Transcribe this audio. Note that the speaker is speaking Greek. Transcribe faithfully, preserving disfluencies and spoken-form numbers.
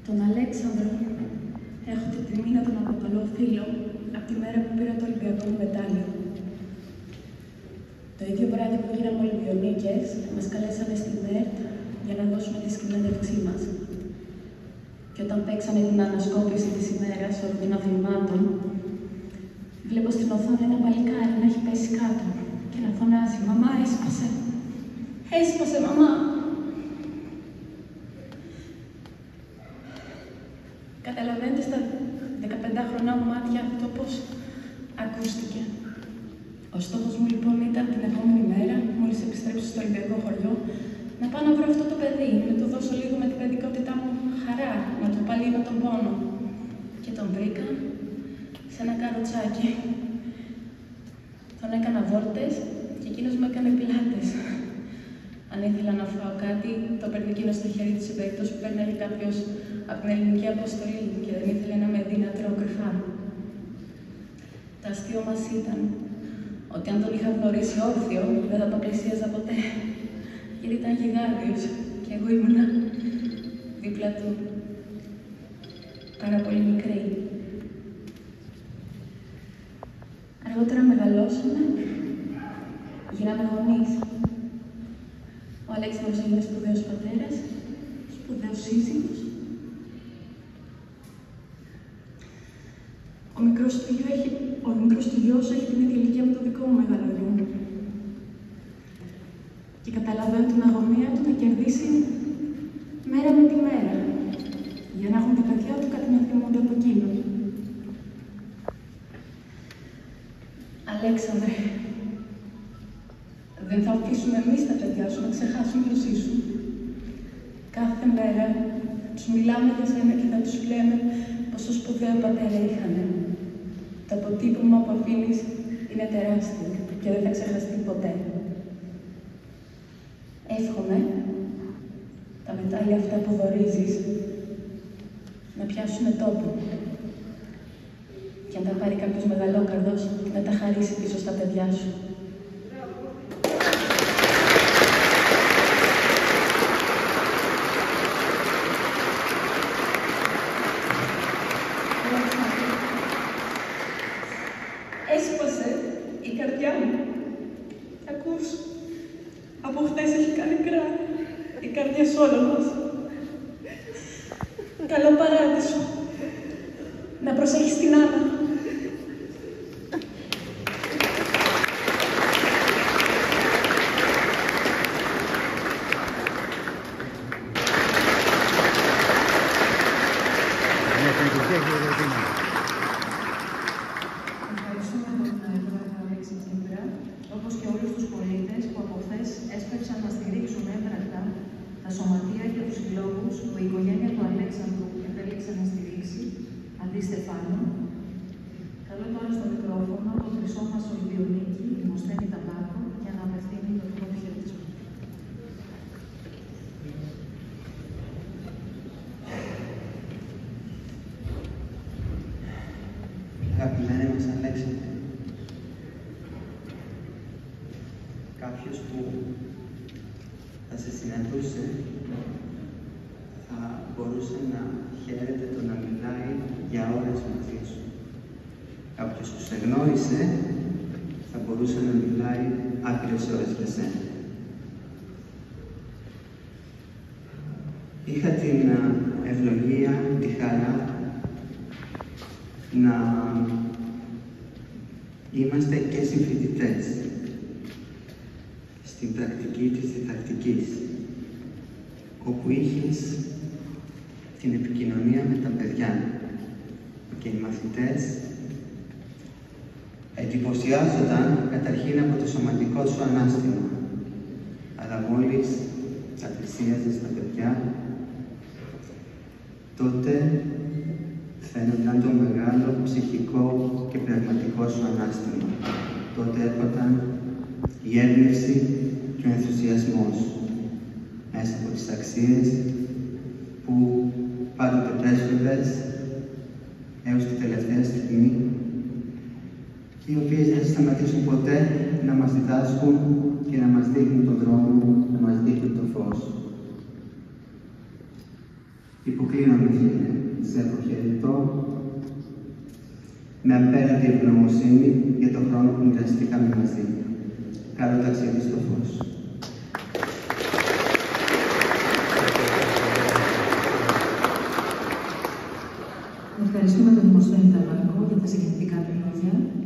Τον Αλέξανδρο έχω την τιμή να τον αποκαλώ φίλο από τη μέρα που πήρα το Ολυμπιακό μου μετάλλιο. Το ίδιο βράδυ που γίναμε Ολυμπιονίκες, μας καλέσανε στη ΜΕΡΤ για να δώσουμε τη συνέντευξή μας. Και όταν παίξανε την ανασκόπηση της ημέρας όλων των αθλημάτων, βλέπω στην οθόνη ένα παλικάρι να έχει πέσει κάτω και να φωνάζει «Μαμά, έσπασε! Έσπασε, μαμά!» Καταλαβαίνετε στα δεκαπεντάχρονά μου μάτια αυτό πώς ακούστηκε. Ο στόχος μου λοιπόν ήταν την επόμενη μέρα, μόλις επιστρέψω στο Ολυμπιακό χωριό, να πάω να βρω αυτό το παιδί, να του δώσω λίγο με την παιδικότητά μου χαρά, να του παλύνω τον πόνο. Και τον βρήκα σε ένα καροτσάκι. Τον έκανα βόλτες και εκείνος μου έκανε πιλάτες. Αν ήθελα να φάω κάτι, το παίρνει εκείνο στο χέρι του σε περίπτωση που παίρνει κάποιος από την ελληνική αποστολή και δεν ήθελε να με δει να τρώω κρυφά. Το αστείο μας ήταν ότι αν τον είχα γνωρίσει όρθιο, δεν θα τον πλησίαζα ποτέ. Γιατί ήταν γιγάντιος και εγώ ήμουνα δίπλα του πάρα πολύ μικρή. Αργότερα μεγαλώσαμε, γίναμε γονείς. Ο Αλέξανδρος έγινε σπουδαίος πατέρας, σπουδαίος σύζυγος. Ο μικρός του γιος έχει, ο μικρός του γιος έχει την ίδια ηλικία με το δικό μου μεγάλο γιο. Και καταλαβαίνω την αγωνία του να κερδίσει μέρα με τη μέρα, για να έχουν τα παιδιά του κάτι να θυμούνται από εκείνον. Αλέξανδρε, δεν θα αφήσουμε εμείς τα παιδιά σου να ξεχάσουν ποιος ήσουν. Κάθε μέρα τους μιλάμε για σένα και θα τους λέμε πόσο σπουδαίο πατέρα είχανε. Το αποτύπωμα που αφήνεις είναι τεράστιο και δεν θα ξεχαστεί ποτέ. Εύχομαι τα μετάλλια αυτά που δωρίζεις να πιάσουν τόπο και αν τα πάρει κάποιος μεγαλόκαρδος να τα χαρίσει πίσω στα παιδιά σου. Έσπασε η καρδιά μου. Ακούς, από χθες έχει κάνει κρά η καρδιά σ' όλων μας. Καλό παράδεισο. Να προσέχεις την Άννα. Ευχαριστούμε τον Πρόεδρο Αλέξη Τσίπρα, όπως και όλους τους πολίτες που από χθες έσπευσαν να στηρίξουν έμπρακτα τα σωματεία και τους συλλόγους που η οικογένεια του Αλέξανδρου επέλεξε να στηρίξει, αντί Στεφάνου. Καλώ τώρα στο μικρόφωνο τον χρυσό μας Ολυμπιονίκη, Δημοσθένη Ταμπάκο, για να απευθύνει τον πρώτο χαιρετισμό. Αγαπημένοι μας Αλέξανδρε, κάποιος που θα σε συναντούσε θα μπορούσε να χαίρεται το να μιλάει για ώρες μαζί σου. Κάποιος που σε γνώρισε θα μπορούσε να μιλάει άκρες ώρες για σένα. Είχα την ευλογία, τη χαρά να είμαστε και συμφοιτητές στην πρακτική της διδακτικής, όπου είχες την επικοινωνία με τα παιδιά και οι μαθητές εντυπωσιάζονταν καταρχήν από το σωματικό σου ανάστημα, αλλά μόλις τα πλησίαζες στα παιδιά, τότε φαίνονταν το μεγάλο ψυχικό και πνευματικό σου ανάστημα. Τότε έρχονταν η έμπνευση και ο ενθουσιασμός μέσα από τις αξίες που πάντοτε πρέσβευες έως τη τελευταία στιγμή και οι οποίες δεν θα σταματήσουν ποτέ να μας διδάσκουν και να μας δείχνουν τον δρόμο, να μας δείχνουν το φως. Υποκλίνομαι, φίλε, σε αποχαιρετώ με απέραντη ευγνωμοσύνη για τον χρόνο που μοιραστήκαμε μαζί. Καλό ταξίδι στο φως. Ευχαριστούμε τον Δημοσθένη Ταλμαϊκό για τα συγκινητικά του λόγια.